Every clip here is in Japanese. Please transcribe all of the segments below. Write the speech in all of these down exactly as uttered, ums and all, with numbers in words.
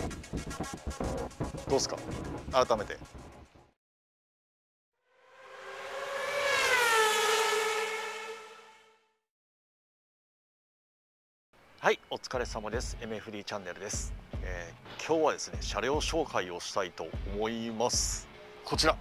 どうですか、改めて。はい、お疲れ様です。 エムエフディー チャンネルです。えー、今日はですね、車両紹介をしたいと思います。こちら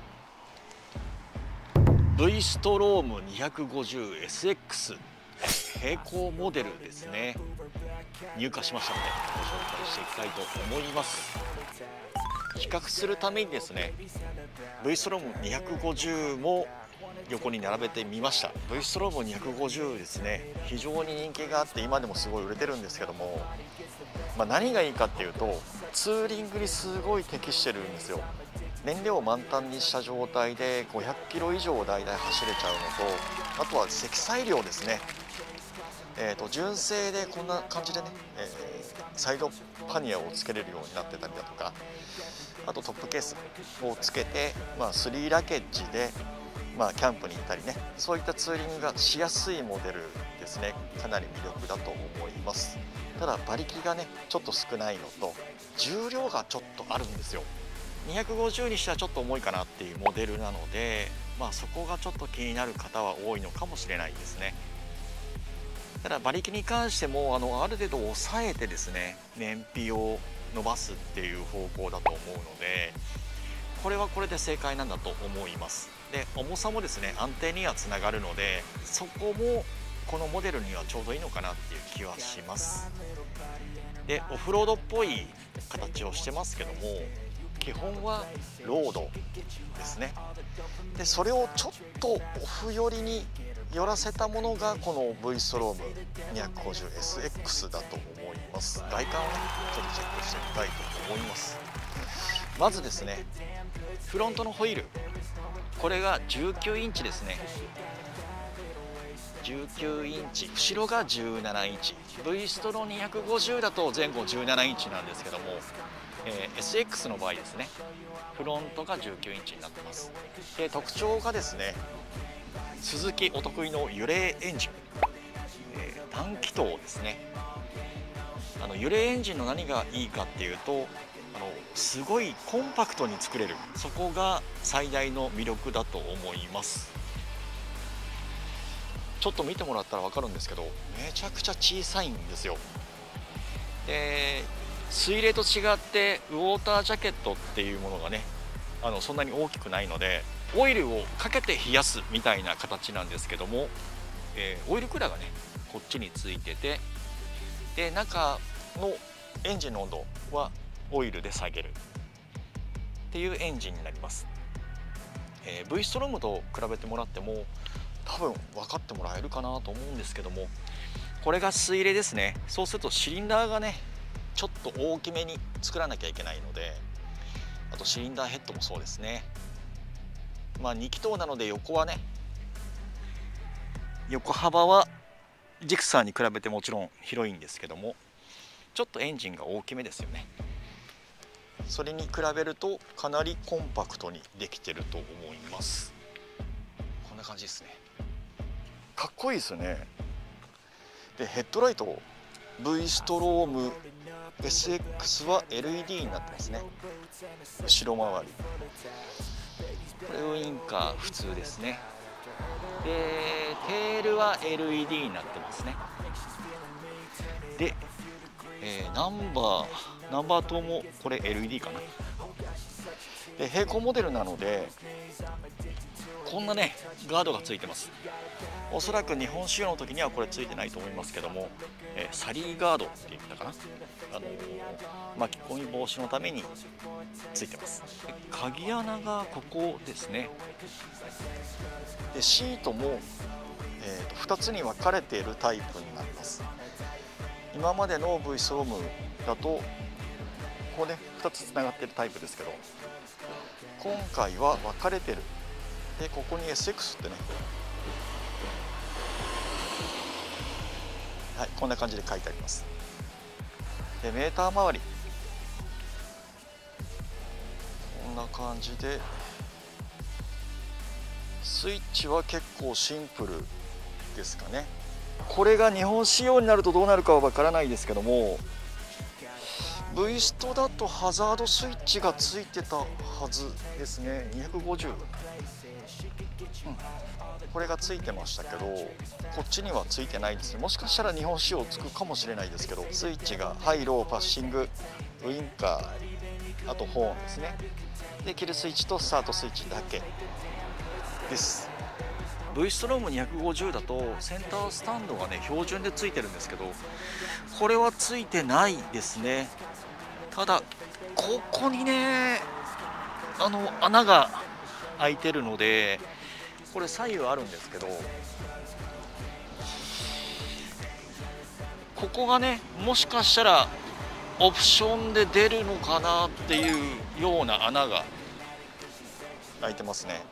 V ストローム にひゃくごじゅうエスエックス 並行モデルですね、入荷しましたのでご紹介していきたいと思います。比較するためにですね、 V ストローム にひゃくごじゅうも横に並べてみました。 V ストロームにひゃくごじゅうですね、非常に人気があって今でもすごい売れてるんですけども、まあ、何がいいかっていうとツーリングにすごい適してるんですよ。燃料を満タンにした状態でごひゃくキロ以上大体走れちゃうのと、あとは積載量ですね。えーと純正でこんな感じでね、えー、サイドパニアをつけれるようになってたりだとか、あとトップケースをつけて、まあ、スリーラケッジで、まあ、キャンプに行ったりね、そういったツーリングがしやすいモデルですね。かなり魅力だと思います。ただ馬力がねちょっと少ないのと重量がちょっとあるんですよ。にひゃくごじゅうにしてはちょっと重いかなっていうモデルなので、まあ、そこがちょっと気になる方は多いのかもしれないですね。ただ馬力に関してもあのある程度抑えてですね、燃費を伸ばすっていう方向だと思うので、これはこれで正解なんだと思います。で重さもですね安定にはつながるので、そこもこのモデルにはちょうどいいのかなっていう気はします。でオフロードっぽい形をしてますけども、基本はロードですね。でそれをちょっとオフ寄りに寄らせたものがこの V ストローム にひゃくごじゅうエスエックス だと思います。外観をねちょっとチェックしてみたいと思います。まずですね、フロントのホイール、これがじゅうきゅうインチですね。じゅうきゅうインチ、後ろがじゅうななインチ。 V ストロにひゃくごじゅうだと前後じゅうななインチなんですけども、えー、エスエックス の場合ですね、フロントがじゅうきゅうインチになってます。で特徴がですね、スズキお得意の揺れエンジン、えー、単気筒ですね。あの揺れエンジンの何がいいかっていうと、あのすごいコンパクトに作れる、そこが最大の魅力だと思います。ちょっと見てもらったら分かるんですけど、めちゃくちゃ小さいんですよ。で水冷と違ってウォータージャケットっていうものがね、あのそんなに大きくないので、オイルをかけて冷やすみたいな形なんですけども、えー、オイルクーラーがねこっちについてて、で中のエンジンの温度はオイルで下げるっていうエンジンになります。えー、V ストロームと比べてもらっても多分分かってもらえるかなと思うんですけども、これが水冷ですね。そうするとシリンダーがねちょっと大きめに作らなきゃいけないので、あとシリンダーヘッドもそうですね。まあに気筒なので横はね、横幅はジクサーに比べてもちろん広いんですけども、ちょっとエンジンが大きめですよね。それに比べるとかなりコンパクトにできてると思います。こんな感じですね。かっこいいですよね。でヘッドライト V ストローム エスエックス は エルイーディー になってますね。後ろ回り、これウインカー普通ですね。でテールは エルイーディー になってますね。で、えー、ナンバーナンバー灯もこれ エルイーディー かな。で並行モデルなのでこんなねガードがついてます。おそらく日本仕様の時にはこれついてないと思いますけども、えー、サリーガードって言ったかな、あのー、巻き込み防止のためについてます。で鍵穴がここですね。でシートも、えー、とふたつに分かれているタイプになります。今までの V ストロームだとここねふたつつながっているタイプですけど、今回は分かれてる。でここに エスエックス ってね、はい、こんな感じで書いてあります。でメーター周りこんな感じで、スイッチは結構シンプルですかね。これが日本仕様になるとどうなるかはわからないですけども、 ブイストだとハザードスイッチがついてたはずですね。にひゃくごじゅう、うん、これがついてましたけど、こっちにはついてないですね。もしかしたら日本仕様つくかもしれないですけど、スイッチがハイロー、パッシング、ウインカー、あとホーンですね。でキルスイッチとスタートスイッチだけです。 V ストロームにひゃくごじゅうだとセンタースタンドがね標準でついてるんですけど、これはついてないですね。ただここにねあの穴が開いてるので、これ左右あるんですけど、ここがねもしかしたらオプションで出るのかなっていうような穴が開いてますね。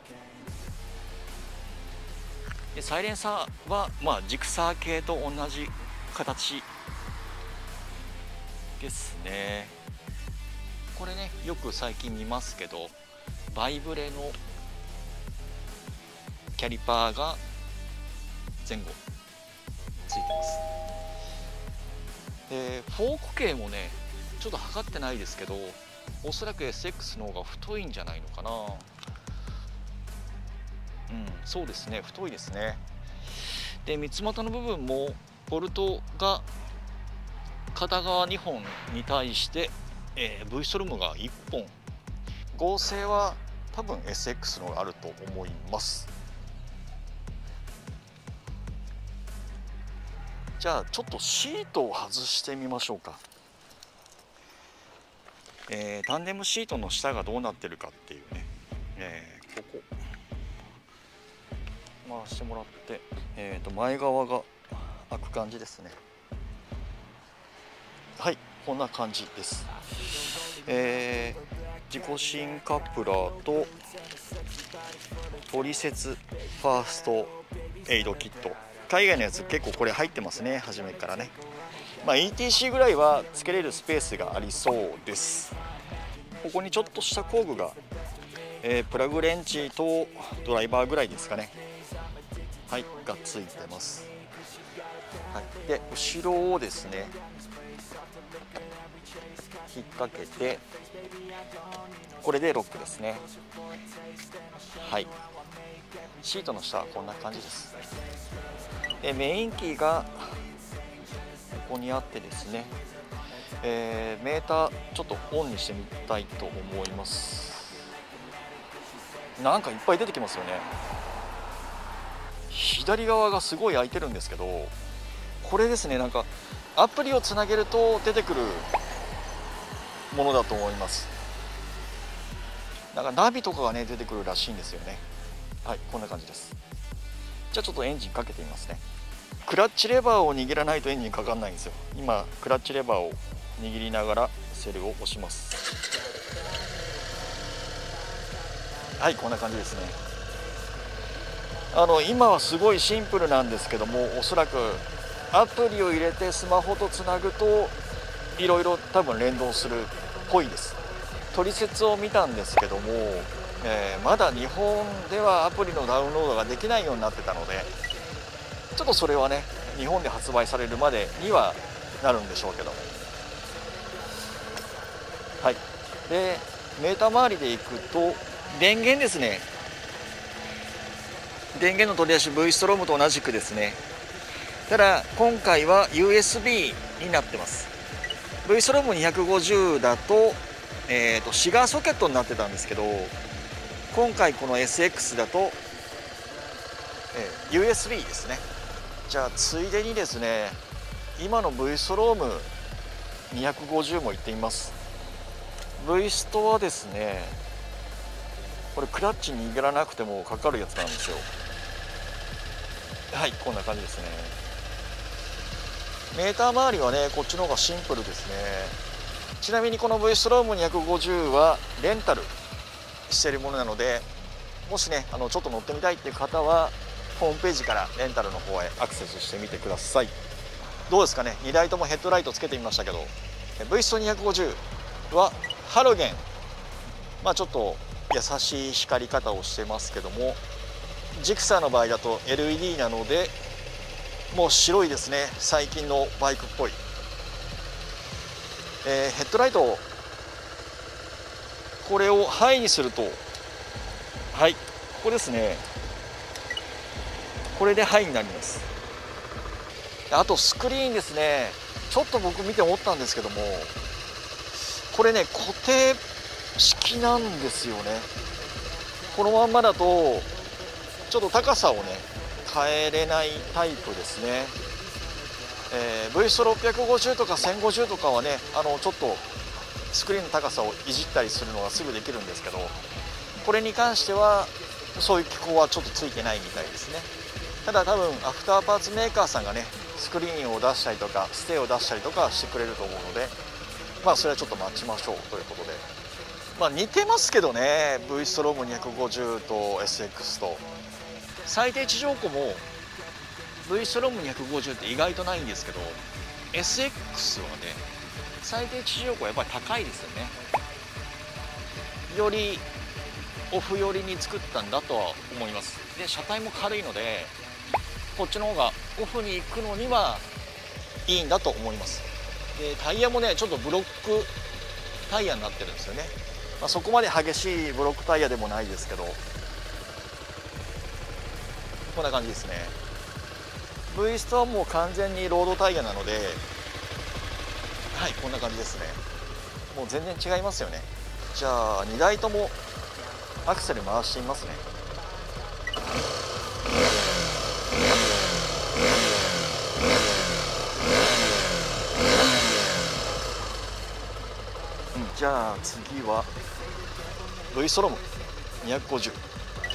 でサイレンサーは、まあ、ジクサー系と同じ形ですね。これねよく最近見ますけど、バイブレのキャリパーが前後ついてます。でフォーク径もねちょっと測ってないですけど、おそらく エスエックス の方が太いんじゃないのかな。うん、そうですね、太いですね。で三つ股の部分もボルトが片側にほんに対して、えー、V ストロームがいっぽん。合成は多分 エスエックス の方があると思います。じゃあちょっとシートを外してみましょうか。えー、タンデムシートの下がどうなってるかっていうね、えー、ここ回してもらって、えー、と前側が開く感じですね。はい、こんな感じです。えー、自己進カップラーとトリセツファーストエイドキット、海外のやつ結構これ入ってますね、初めからね。まあ、イーティーシー ぐらいはつけれるスペースがありそうです。ここにちょっとした工具が、えー、プラグレンチとドライバーぐらいですかね、はい、がついてます。はい、で後ろをですね引っ掛けて、これでロックですね。はい、シートの下はこんな感じです。でメインキーがここにあってですね、えー、メーターちょっとオンにしてみたいと思います。なんかいっぱい出てきますよね。左側がすごい開いてるんですけど、これですね、なんかアプリをつなげると出てくるものだと思います。なんかナビとかがね出てくるらしいんですよね。はい、こんな感じです。じゃあちょっとエンジンかけてみますね。クラッチレバーを握らないとエンジンかかんないんですよ。今クラッチレバーを握りながらセルを押します。はい、こんな感じですね。あの今はすごいシンプルなんですけども、おそらくアプリを入れてスマホとつなぐといろいろ多分連動するっぽいです。トリセツを見たんですけども、えー、まだ日本ではアプリのダウンロードができないようになってたので、ちょっとそれはね日本で発売されるまでにはなるんでしょうけども、はい。でメーター周りでいくと電源ですね。電源の取り出し V ストロームと同じくですね。ただ今回は ユーエスビー になってます。 V ストロームにひゃくごじゅうだと、えー、とシガーソケットになってたんですけど、今回この エスエックス だと、えー、ユーエスビー ですね。じゃあついでにですね、今の V ストロームにひゃくごじゅうもいってみます。 V ストはですね、これクラッチ握らなくてもかかるやつなんですよ。はい、こんな感じですね。メーター周りはねこっちの方がシンプルですね。ちなみにこの V ストロームにひゃくごじゅうはレンタルしているものなので、もしねあのちょっと乗ってみたいっていう方はホームページからレンタルの方へアクセスしてみてください。どうですかね、にだいともヘッドライトつけてみましたけど、 V ストにひゃくごじゅうはハロゲン、まあちょっと優しい光り方をしてますけども、ジクサーの場合だと エルイーディー なのでもう白いですね。最近のバイクっぽい。 えー、ヘッドライトこれをハイにすると、はい、ここですね。これでハイになります。あとスクリーンですね。ちょっと僕見て思ったんですけども、これね固定式なんですよね。このまんまだとちょっと高さをね変えれないタイプですね。えー、ブイストろっぴゃくごじゅうとかせんごじゅうとかはね、あのちょっとスクリーンの高さをいじったりするのがすぐできるんですけど、これに関してはそういう機構はちょっとついてないみたいですね。ただ多分アフターパーツメーカーさんがねスクリーンを出したりとかステーを出したりとかしてくれると思うので、まあそれはちょっと待ちましょうということで、まあ似てますけどね、 V ストロームにひゃくごじゅうと エスエックス と最低地上庫も V ストロームにひゃくごじゅうって意外とないんですけど、 エスエックス はね最低地上庫はやっぱり高いですよね。よりオフ寄りに作ったんだとは思います。で車体も軽いのでこっちの方がオフに行くのにはいいんだと思います。でタイヤもねちょっとブロックタイヤになってるんですよね。まあ、そこまで激しいブロックタイヤでもないですけど、こんな感じですね。 V ストはもう完全にロードタイヤなので、はいこんな感じですね。もう全然違いますよね。じゃあにだいともアクセル回してみますね。うん、じゃあ次は V ストロームにひゃくごじゅう。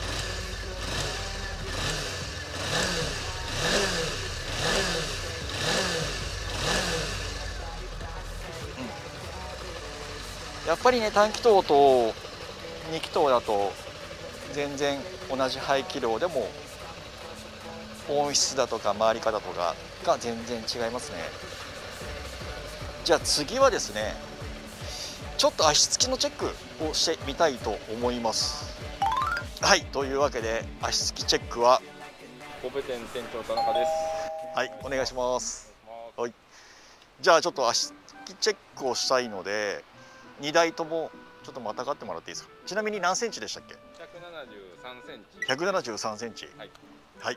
やっぱりね単気筒とに気筒だと全然同じ排気量でも音質だとか回り方とかが全然違いますね。じゃあ次はですねちょっと足つきのチェックをしてみたいと思います。はい、というわけで足つきチェックは神戸店店長田中です。 はいお願いします。はい、じゃあちょっと足つきチェックをしたいのでにだいともちょっとまたがってもらっていいですか。ちなみに何センチでしたっけ。 ひゃくななじゅうさんセンチ。 ひゃくななじゅうさんセンチ。はい。はい。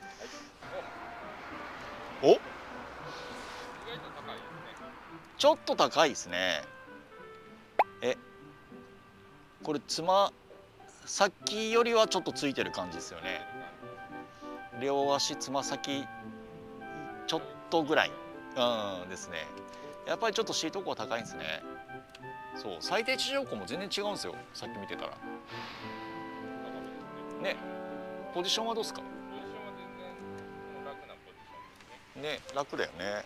お。意外と高いですね。 ちょっと高いですね。え。これつま先よりはちょっとついてる感じですよね。両足つま先ちょっとぐらい。うんですね。やっぱりちょっとシート高は高いんですね。そう最低地上庫も全然違うんですよ。さっき見てたらね。ポジションはどうですか。 ポジションは全然楽なポジションですね。 ね、楽だよね。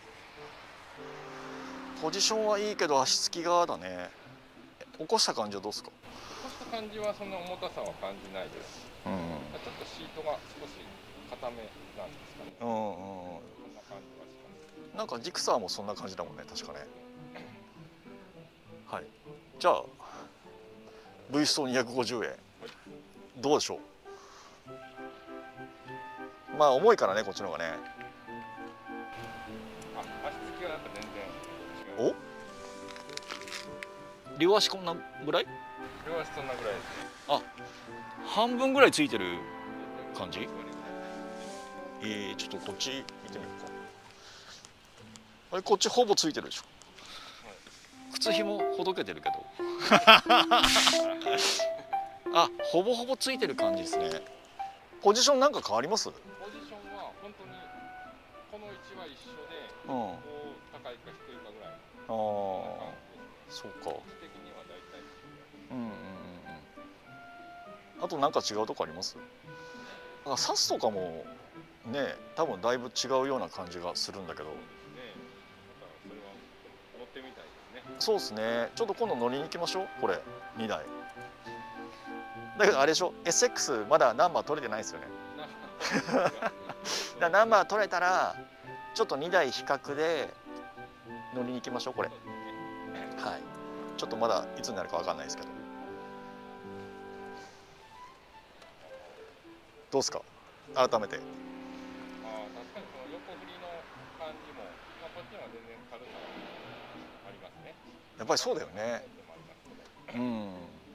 ポジションはいいけど足つき側だね。起こした感じはどうですか。 起こした感じはそんな重たさは感じないです。うん、ちょっとシートが少し硬めなんですかね。うんうん、そんな感じはします。 なんかジクサーもそんな感じだもんね確かね。はい、じゃあ V ストにひゃくごじゅうえん、はい、どうでしょう。まあ重いからねこっちの方がね。 あ、足つきはなんか全然違う。 お、両足こんなぐらい。 両足そんなぐらいですね。 あ、半分ぐらいついてる感じ。えー、ちょっとこっち見てみようか。あれこっちほぼついてるでしょ。靴ひもほどけてるけどあ、ほぼほぼついてる感じですね。ポジションなんか変わります。 ポジションは本当にこの位置は一緒で、うん、こう高いか低いかぐらい。ああ、 そうか。 位置的には大体。 うんうんうん。あとなんか違うとこあります。なんかサスとかもね、多分だいぶ違うような感じがするんだけど。そうですね。ちょっと今度乗りに行きましょう。これにだい。だけどあれでしょ。エスエックス まだナンバー取れてないですよね。だナンバー取れたらちょっとにだい比較で乗りに行きましょう。これ。はい。ちょっとまだいつになるかわかんないですけど。どうですか。改めて。 ああ、確かにこの横振りの感じも、まあ、こっちのは全然軽さがありますね。 やっぱりそうだよね。うん。 やっ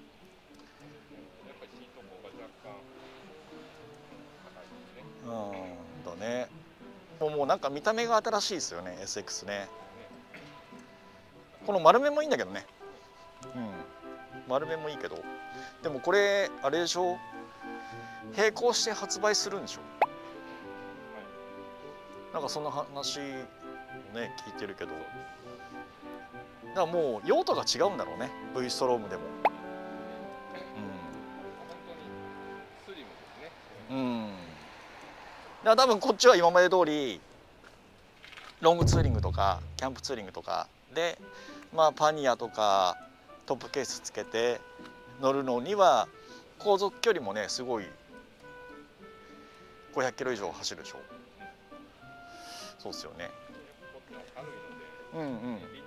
ぱりシート高が若干高いですね。 うんだね。もうもうなんか見た目が新しいですよね エスエックス ね。この丸めもいいんだけどね。うん。丸めもいいけど、でもこれあれでしょ。並行して発売するんでしょ。なんかそんな話をね聞いてるけど。だからもう用途が違うんだろうね V ストロームでも。うん。うん。だから多分こっちは今まで通りロングツーリングとかキャンプツーリングとかで、まあパニアとかトップケースつけて乗るのには航続距離もねすごいごひゃくキロ以上走るでしょ。そうですよね。うんうん。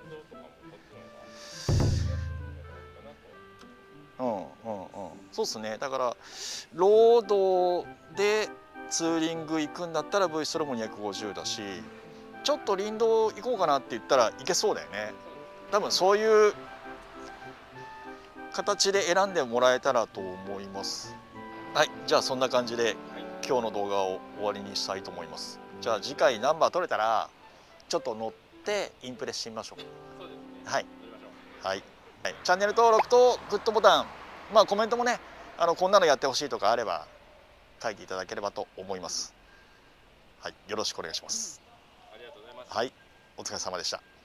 うんうんうん。そうですね。だからロードでツーリング行くんだったら V ストロームにひゃくごじゅうだし、ちょっと林道行こうかなって言ったらいけそうだよね。多分そういう形で選んでもらえたらと思います。はい、じゃあそんな感じで今日の動画を終わりにしたいと思います。じゃあ次回ナンバー取れたらちょっと乗ってインプレしてみましょう。そうですね。はい。はい。はい。チャンネル登録とグッドボタン、まあコメントもね、あのこんなのやってほしいとかあれば書いていただければと思います。はい、よろしくお願いします。ありがとうございます。はい、お疲れ様でした。